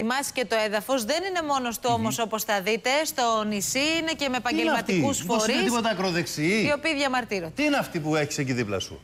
ετοιμάσει και το έδαφος. Δεν είναι μόνο στο όμως, όπως θα δείτε. Στο νησί είναι και με επαγγελματικούς φορείς. Δεν είναι τίποτα ακροδεξιοί. Οι οποίοι διαμαρτύρονται. Τι είναι αυτοί που έχεις εκεί δίπλα σου?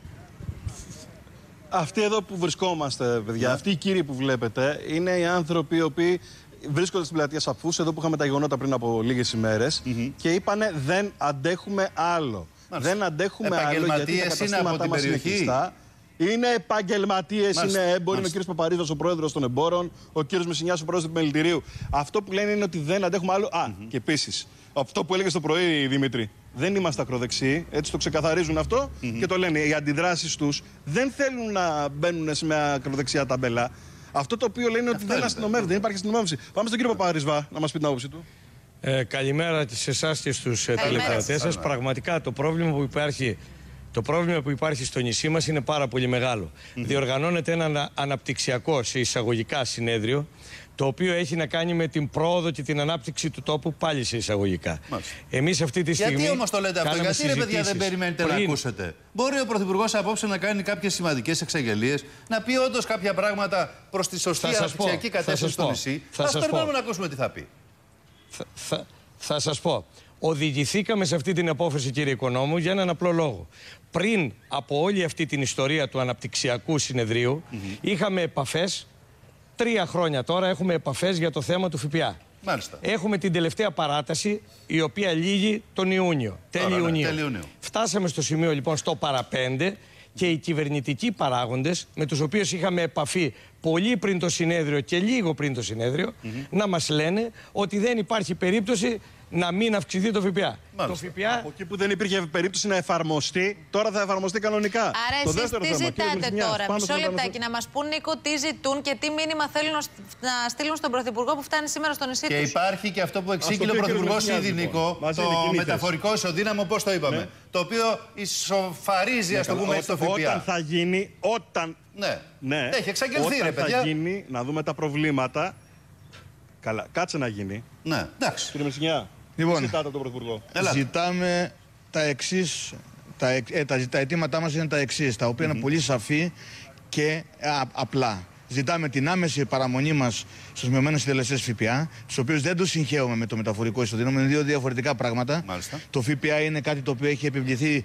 Αυτοί εδώ που βρισκόμαστε, παιδιά, αυτοί οι κύριοι που βλέπετε, είναι οι άνθρωποι οι οποίοι βρίσκονται στην πλατεία Σαφούς, εδώ που είχαμε τα γεγονότα πριν από λίγες ημέρες, και είπανε δεν αντέχουμε άλλο. Μάλιστα. Δεν αντέχουμε άλλο γιατί τα καταστήματά μας είναι κλειστά. Είναι επαγγελματίες, είναι έμποροι. Είναι ο κύριος Παπαρίζος, ο πρόεδρος των εμπόρων, ο κύριος Μεσσηνιάς, ο πρόεδρος του επιμελητηρίου. Αυτό που λένε είναι ότι δεν αντέχουμε άλλο. Και επίσης, αυτό που έλεγες το πρωί, Δημήτρη, δεν είμαστε ακροδεξιοί. Έτσι το ξεκαθαρίζουν αυτό και το λένε. Οι αντιδράσεις τους δεν θέλουν να μπαίνουν σε μια ακροδεξιά ταμπέλα. Αυτό το οποίο λένε ότι δεν αστυνομεύεται, δεν υπάρχει αστυνομεύση. Πάμε στον κύριο Παπαρίζβα να μας πει την άποψη του. Καλημέρα σε εσάς και στους τηλεθεατές σας. Πραγματικά το πρόβλημα που υπάρχει στο νησί μας είναι πάρα πολύ μεγάλο. Διοργανώνεται ένα αναπτυξιακό σε εισαγωγικά συνέδριο, το οποίο έχει να κάνει με την πρόοδο και την ανάπτυξη του τόπου, πάλι σε εισαγωγικά. Εμείς αυτή τη στιγμή. Γιατί όμως το λέτε αυτό? Γιατί ρε παιδιά δεν περιμένετε να ακούσετε? Μπορεί ο Πρωθυπουργός απόψε να κάνει κάποιες σημαντικές εξαγγελίες, να πει όντως κάποια πράγματα προς τη σωστή αναπτυξιακή κατεύθυνση στο νησί. Ας περιμένουμε να ακούσουμε τι θα πει. Θα σας πω. Οδηγηθήκαμε σε αυτή την απόφαση, κύριε Οικονόμου, για έναν απλό λόγο. Πριν από όλη αυτή την ιστορία του αναπτυξιακού συνεδρίου, είχαμε επαφές. 3 χρόνια τώρα έχουμε επαφές για το θέμα του ΦΠΑ. Μάλιστα. Έχουμε την τελευταία παράταση, η οποία λύγει τον Ιούνιο. Τέλη Ιουνίου. Φτάσαμε στο σημείο λοιπόν στο παραπέντε και οι κυβερνητικοί παράγοντες, με τους οποίους είχαμε επαφή πολύ πριν το συνέδριο και λίγο πριν το συνέδριο, να μας λένε ότι δεν υπάρχει περίπτωση να μην αυξηθεί το ΦΠΑ. Το ΦΠΑ. Από εκεί που δεν υπήρχε περίπτωση να εφαρμοστεί, τώρα θα εφαρμοστεί κανονικά. Άρα εσείς τι ζητάτε τώρα? Μισό λεπτάκι να μας πούν, Νίκο, τι ζητούν και τι μήνυμα θέλουν να στείλουν στον Πρωθυπουργό που φτάνει σήμερα στο νησί τους. Και υπάρχει και αυτό που εξήγηλε ο Πρωθυπουργός ήδη, Νίκο, το μεταφορικό ισοδύναμο, πώς το είπαμε. Το οποίο ισοφαρίζει, ας το πούμε έτσι, το ΦΠΑ. Όταν θα γίνει, Ναι, έχει εξαγγελθεί, ρε παιδιά. Θα γίνει, να δούμε τα προβλήματα. Καλά, κάτσε να γίνει. Ναι, εντάξει. Κύριε Μεσσηνιά, λοιπόν, ζητάτε από τον Πρωθυπουργό. Ζητάμε τα εξής. Τα αιτήματά μας είναι τα εξής, τα οποία είναι πολύ σαφή και απλά. Ζητάμε την άμεση παραμονή μας στους μειωμένους συντελεστές ΦΠΑ, τους οποίους δεν τους συγχαίουμε με το μεταφορικό ισοδύναμο, είναι 2 διαφορετικά πράγματα. Μάλιστα. Το ΦΠΑ είναι κάτι το οποίο έχει επιβληθεί,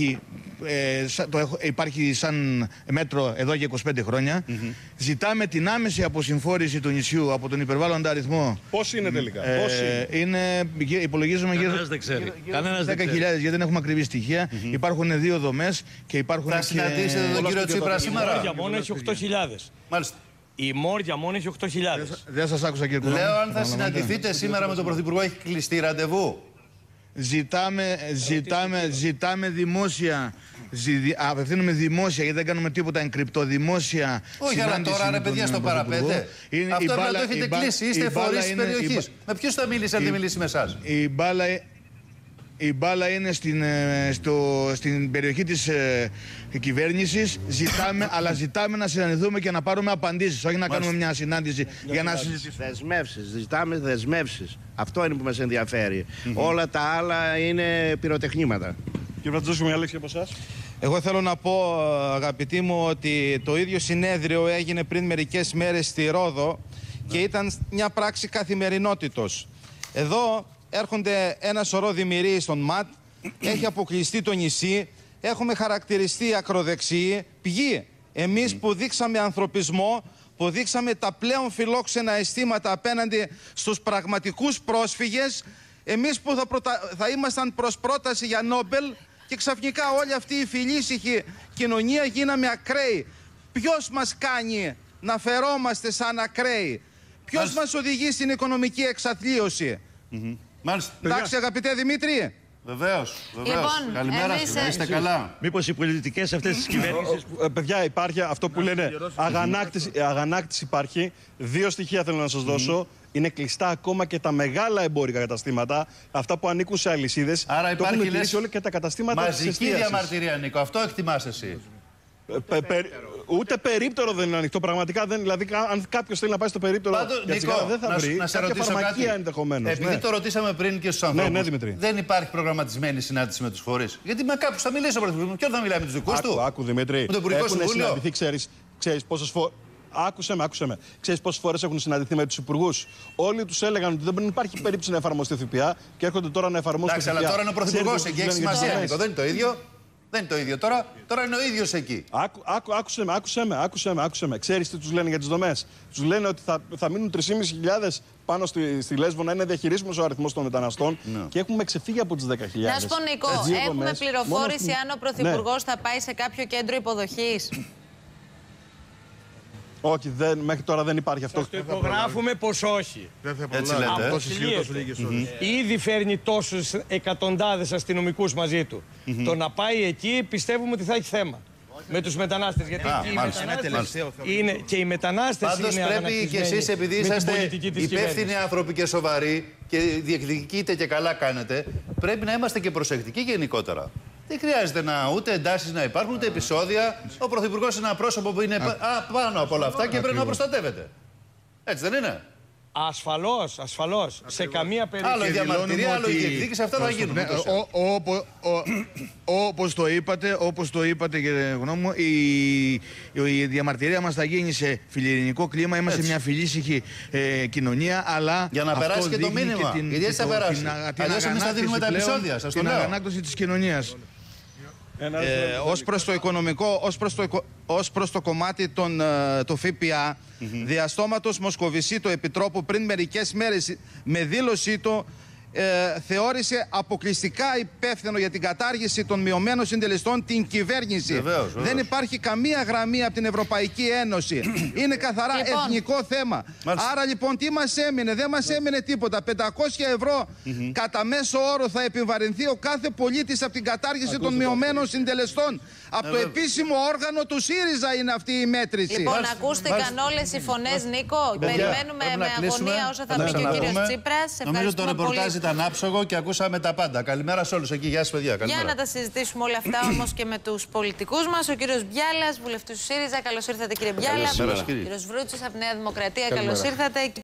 υπάρχει σαν μέτρο εδώ και 25 χρόνια. Ζητάμε την άμεση αποσυμφόρηση του νησιού από τον υπερβάλλοντα αριθμό. Πώς είναι τελικά? Υπολογίζουμε γύρω Κανένας 10.000, γιατί δεν έχουμε ακριβή στοιχεία. Υπάρχουν 2 δομές και υπάρχουν. Θα συναντήσετε τον κύριο Τσίπρα σήμερα? Η Μόρια μόνο έχει 8.000. Μάλιστα. Η Μόρια μόνο έχει 8.000. Δεν σας άκουσα, κύριε Κουλόμου. Λέω, αν θα συναντηθείτε σήμερα με τον Πρωθυπουργό, έχει κλειστεί ραντεβού? Ζητάμε δημόσια. Απευθύνουμε δημόσια, γιατί δεν κάνουμε τίποτα εγκρυπτό. Δημόσια. Όχι, αλλά τώρα ρε παιδιά στο παραπέντε. Αυτό πρέπει να το έχετε κλείσει. Είστε φορείς της περιοχής. Με ποιους θα μιλήσει αν δεν μιλήσει με εσάς? Η μπάλα είναι στην περιοχή της κυβέρνησης. Αλλά ζητάμε να συναντηθούμε και να πάρουμε απαντήσεις. Όχι να κάνουμε μια συνάντηση για να συζητήσουμε. Δεσμεύσεις. Ζητάμε δεσμεύσεις. Αυτό είναι που μας ενδιαφέρει. Όλα τα άλλα είναι πυροτεχνήματα. Κύριε Βρατζόσου, μια λέξη από εσάς. Εγώ θέλω να πω, αγαπητοί μου, ότι το ίδιο συνέδριο έγινε πριν μερικές μέρες στη Ρόδο και ήταν μια πράξη καθημερινότητος. Εδώ έρχονται ένα σωρό δημιουργοί στον ΜΑΤ, έχει αποκλειστεί το νησί, έχουμε χαρακτηριστεί ακροδεξιοί. Πηγή, εμείς που δείξαμε ανθρωπισμό, που δείξαμε τα πλέον φιλόξενα αισθήματα απέναντι στους πραγματικούς πρόσφυγες, εμείς που θα ήμασταν προς πρόταση για Νόμπελ, και ξαφνικά όλη αυτή η φιλήσυχη κοινωνία γίναμε ακραίοι. Ποιος μας κάνει να φερόμαστε σαν ακραίοι? Ποιος μας οδηγεί στην οικονομική εξαθλίωση? Μάλιστα. Εντάξει, αγαπητέ Δημήτρη. Βεβαίως. Καλημέρα σας. Να είστε καλά. Μήπως οι πολιτικές αυτές τις κυβέρνησεις. Παιδιά, υπάρχει αυτό που λένε αγανάκτηση υπάρχει. 2 στοιχεία θέλω να σας δώσω. Είναι κλειστά ακόμα και τα μεγάλα εμπόρικα καταστήματα, αυτά που ανήκουν σε αλυσίδες. Άρα υπάρχει, λες, όλα και τα καταστήματα της εστίασης. μαζική διαμαρτυρία, Νίκο. Αυτό εκτιμάς εσύ? Ούτε περίπτερο δεν είναι ανοιχτό. Πραγματικά δεν. Δηλαδή, αν κάποιος θέλει να πάει στο περίπτερο, Νίκο, δεν θα βρει. Να σε ρωτήσω κάτι. Επειδή το ρωτήσαμε πριν και στους ανθρώπους, δεν υπάρχει προγραμματισμένη συνάντηση με τους φορείς? Γιατί με κάποιους θα μιλήσει ο Πρωθυπουργός. Ποιον θα μιλάει, με τους δικούς του? Άκου, Δημήτρη. Με το Υπουργικό Συμβούλιο. Ξέρεις πόσες φορές. Άκουσε με. Ξέρεις πόσες φορές έχουν συναντηθεί με τους υπουργούς? Όλοι τους έλεγαν ότι δεν υπάρχει περίπτωση να εφαρμοστεί ΦΠΑ και έρχονται τώρα να εφαρμόσουν ΦΠΑ. Εντάξει, αλλά τώρα είναι ο πρωθυπουργός εκεί, έχει σημασία. Δεν είναι το ίδιο. Δεν είναι το ίδιο τώρα. Τώρα είναι ο ίδιος εκεί. Άκουσε με. Ξέρεις τι τους λένε για τις δομές? Τους λένε ότι θα μείνουν 3.500 πάνω στη Λέσβο, να είναι διαχειρίσιμος ο αριθμός των μεταναστών και έχουμε ξεφύγει από τις 10.000. Να σου πω, Νικό, έχουμε πληροφόρηση αν ο πρωθυπουργός θα πάει σε κάποιο κέντρο υποδοχής? Όχι, μέχρι τώρα δεν υπάρχει αυτό. Το υπογράφουμε πως όχι. Έτσι λέτε. Ήδη φέρνει τόσους εκατοντάδες αστυνομικούς μαζί του. Το να πάει εκεί πιστεύουμε ότι θα έχει θέμα. Με τους μετανάστες. Γιατί και οι μετανάστες πάντως είναι πρέπει και εσείς, επειδή είσαστε υπεύθυνοι άνθρωποι και σοβαροί και διεκδικείτε και καλά κάνετε, πρέπει να είμαστε και προσεκτικοί γενικότερα. Δεν χρειάζεται ούτε εντάσεις να υπάρχουν, ούτε επεισόδια. Ο πρωθυπουργός είναι ένα πρόσωπο που είναι πάνω από όλα αυτά και πρέπει να προστατεύεται. Έτσι δεν είναι? Ασφαλώς. Σε καμία περίπτωση. Άλλο η διαμαρτυρία, άλλο η διεκδίκηση, αυτά θα γίνουν. Όπως το είπατε, κύριε γνώμη μου, η διαμαρτυρία μας θα γίνει σε φιλιρινικό κλίμα. Είμαστε μια φιλήσυχη κοινωνία, αλλά. Για να περάσει και το μήνυμα. Γιατί έτσι θα περάσει. Αλλιώς εμείς θα δίνουμε τα επεισόδια. Την ανάκτωση της κοινωνίας. Ως προς το οικονομικό, ως προς το κομμάτι του ΦΠΑ, διαστόματος Μοσκοβισή, το Επιτρόπου, πριν μερικές μέρες με δήλωσή του θεώρησε αποκλειστικά υπεύθυνο για την κατάργηση των μειωμένων συντελεστών την κυβέρνηση. Βεβαίως. Δεν υπάρχει καμία γραμμή από την Ευρωπαϊκή Ένωση. Είναι καθαρά εθνικό θέμα. Άρα λοιπόν τι μας έμεινε? Δεν μας έμεινε τίποτα. 500 ευρώ κατά μέσο όρο θα επιβαρυνθεί ο κάθε πολίτης από την κατάργηση των μειωμένων συντελεστών. Από το επίσημο όργανο του ΣΥΡΙΖΑ είναι αυτή η μέτρηση. Λοιπόν, ακούστηκαν όλες οι φωνές, Νίκο. Περιμένουμε με αγωνία όσο θα πει και ο κύριος Τσίπρας. Νομίζω το ρεπορτάζ ήταν άψογο και ακούσαμε τα πάντα. Καλημέρα σε όλους εκεί. Γεια σας, παιδιά. Για να τα συζητήσουμε όλα αυτά όμως και με τους πολιτικούς μας. Ο κύριος Μπιάλας, βουλευτής του ΣΥΡΙΖΑ. Καλώς ήρθατε, κύριε Μπιάλα. Καλώς ήρθατε. Κύριος Βρούτσης από Νέα Δημοκρατία. Καλώς ήρθατε.